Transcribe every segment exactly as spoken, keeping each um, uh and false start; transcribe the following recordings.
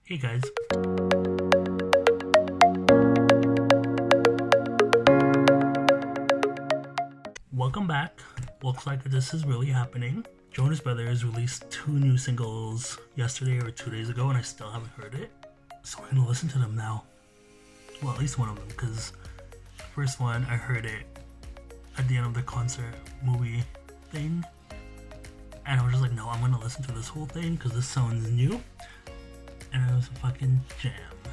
Hey guys. Welcome back. Looks like this is really happening. Jonas Brothers released two new singles yesterday or two days ago and I still haven't heard it. So we're gonna listen to them now. Well, at least one of them, because the first one I heard it at the end of the concert movie thing. And I was just like, no, I'm gonna listen to this whole thing because this sounds new. And it was a fucking jam.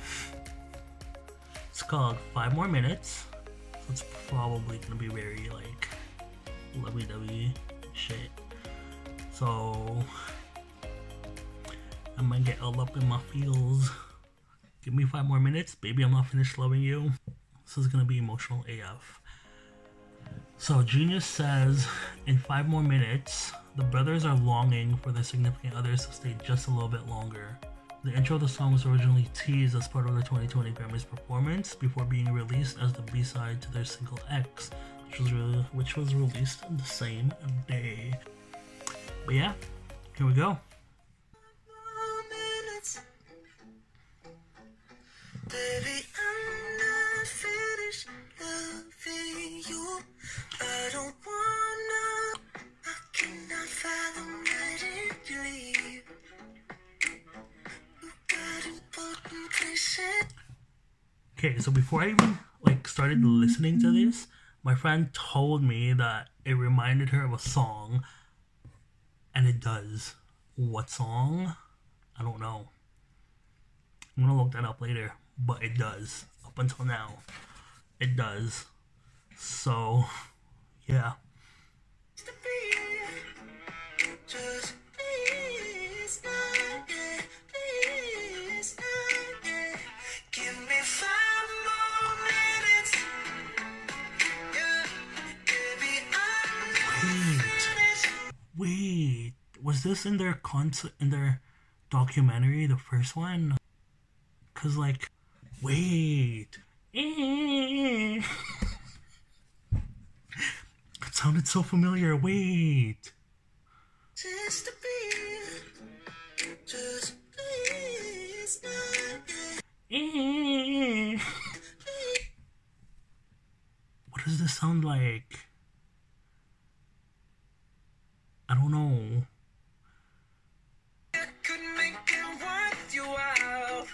It's called Five More Minutes. So it's probably gonna be very like lovey-dovey shit. So I might get all up in my feels. Give me five more minutes, baby, I'm not finished loving you. This is gonna be emotional A F. So Genius says, in five more minutes, the brothers are longing for their significant others to stay just a little bit longer. The intro of the song was originally teased as part of the twenty twenty Grammys performance before being released as the B-side to their single X, which was, re which was released on the same day. But yeah, here we go. Baby, I'm not finished loving you. I don't wanna, I cannot fathom letting you leave. You got important places. Okay, so before I even like started listening to this, my friend told me that it reminded her of a song, and it does. What song? I don't know. I'm gonna look that up later, but it does. Up until now, it does. So, yeah. Just please, not yet, please, not yet. Give me five more minutes. Yeah, baby, I'm not finished. Wait, was this in their concert, in their documentary, the first one? Cause like, wait, it sounded so familiar. Wait. Just to be, just please, not yet. What does this sound like? I don't know. I could make it worth your while.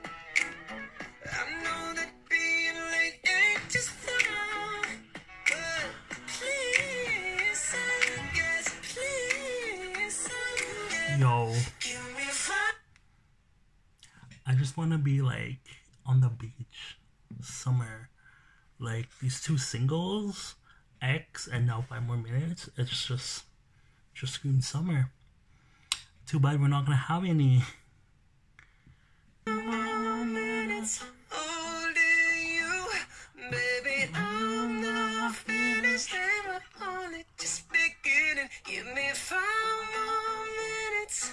I know that being late ain't just fun, but please, I guess, please, I guess. Yo, Give me five. I just want to be like on the beach, summer. Like these two singles, X and now Five More Minutes. It's just, just screams summer. Too bad we're not gonna have any. Minutes holding you, baby. I'm not finished, and we're only just beginning. Give me five more minutes.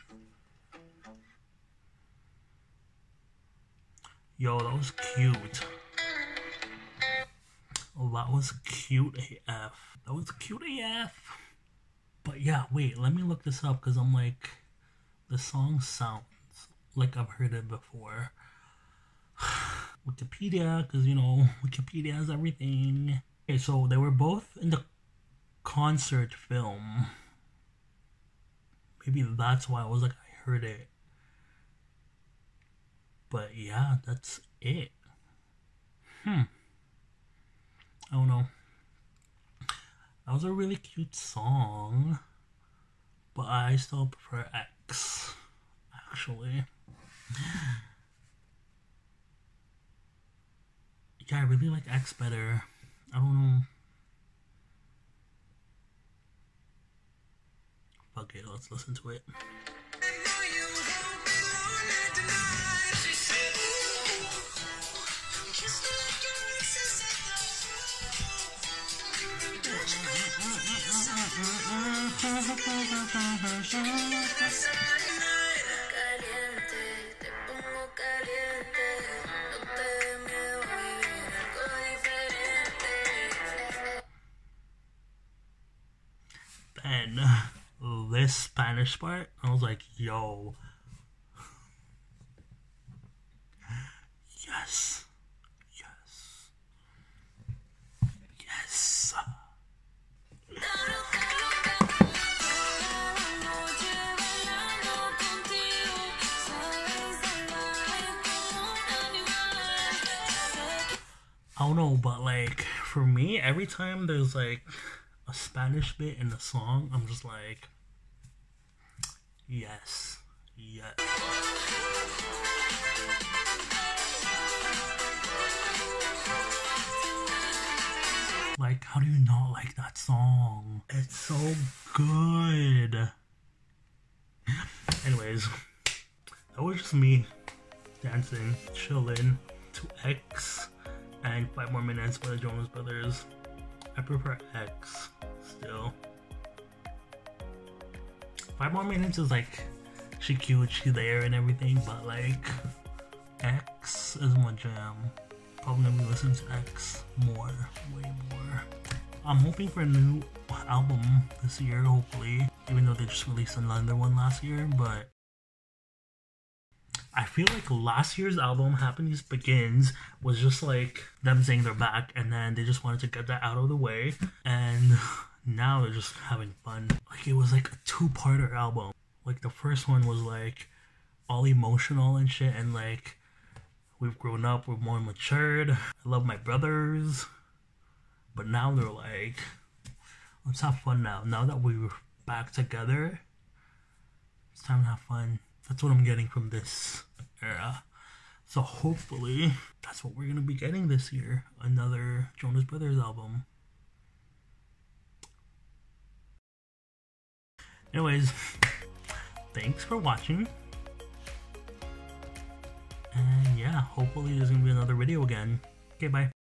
Yo, that was cute. Oh, that was cute A F. That was cute A F. But yeah, wait, let me look this up because I'm like, the song sounds like I've heard it before. Wikipedia, because you know, Wikipedia has everything. Okay, so they were both in the concert film. Maybe that's why I was like, I heard it. But yeah, that's it. Hmm. I don't know. That was a really cute song. But I still prefer X, actually. Yeah, I really like X better. I don't know. Fuck it, let's listen to it. Then this Spanish part, I was like, yo, Yes. Yes. Yes. I don't know, but like for me, every time there's like a Spanish bit in the song, I'm just like, yes, yes. Like, how do you not like that song? It's so good. Anyways, that was just me dancing, chilling to X and five more minutes by the Jonas Brothers. I prefer X still. Five more minutes is like, she cute, she there and everything, but like X is my jam. Probably gonna be listening to X more, way more. I'm hoping for a new album this year, hopefully, even though they just released another one last year, but I feel like last year's album, Happiness Begins, was just like them saying they're back, and then they just wanted to get that out of the way, and now they're just having fun. Like, it was like a two-parter album. Like, the first one was like all emotional and shit, and like, we've grown up, we're more matured, I love my brothers, but now they're like, let's have fun now. Now that we're back together, it's time to have fun. That's what I'm getting from this era. So hopefully, that's what we're gonna be getting this year. Another Jonas Brothers album. Anyways, thanks for watching. And yeah, hopefully there's gonna be another video again. Okay, bye.